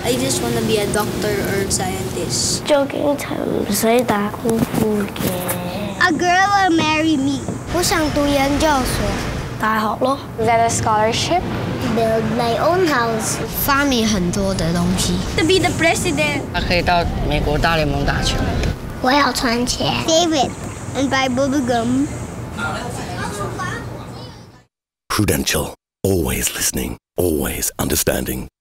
I just want to be a doctor or scientist. 做警察唔使打功夫嘅。 A girl will marry me. 我想讀研究所，大學咯。 Get a scholarship. Build my own house. 發明很多的東西。 To be the president. 他可以到美國大聯盟打球。 我要賺錢。Save it and buy bubble gum. Prudential, always listening, always understanding.